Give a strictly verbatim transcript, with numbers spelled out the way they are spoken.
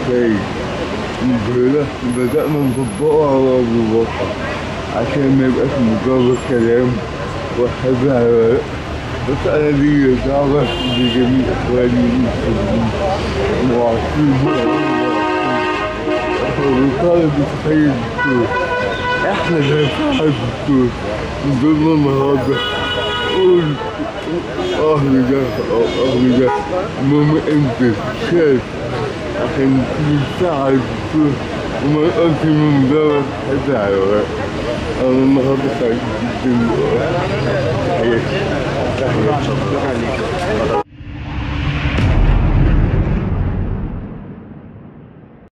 شيء نقوله بدأنا نطبقه على أرض الواقع عشان ما يبقاش مجرد كلام وحبها. بس أنا لي دعوة لجميع إخواني المسلمين وعارفين وطالب بتخيل الدكتور احنا زي بتاع الدكتور نضلنا النهارده قول اهلي ده او اهلي ده المهم انت شايف عشان تساعد الدكتور وما يقولش من بره حتى حيوان. انا النهارده سعيد جدا. تحياتي. شكرا ليك.